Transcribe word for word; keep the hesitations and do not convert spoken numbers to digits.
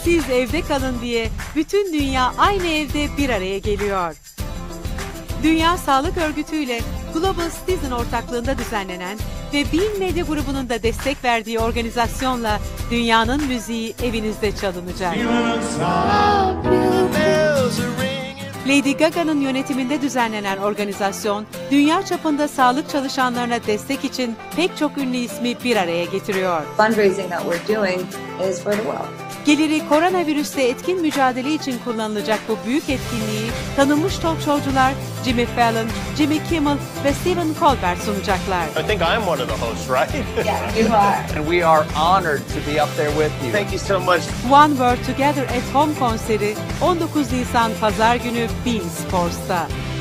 Siz evde kalın diye bütün dünya aynı evde bir araya geliyor. Dünya Sağlık Örgütü ile Global Citizen ortaklığında düzenlenen ve Bean Medya grubunun da destek verdiği organizasyonla dünyanın müziği evinizde çalınacak. Lady Gaga'nın yönetiminde düzenlenen organizasyon, dünya çapında sağlık çalışanlarına destek için pek çok ünlü ismi bir araya getiriyor. Fundraising that we're doing is for the world. Geliri koronavirüsle etkin mücadele için kullanılacak bu büyük etkinliği tanınmış talk showcular Jimmy Fallon, Jimmy Kimmel ve Stephen Colbert sunacaklar. I think I'm one of the hosts, right? Yeah, you are. And we are honored to be up there with you. Thank you so much. One World Together at Home konseri on dokuz Nisan Pazar günü Bean Sports'ta.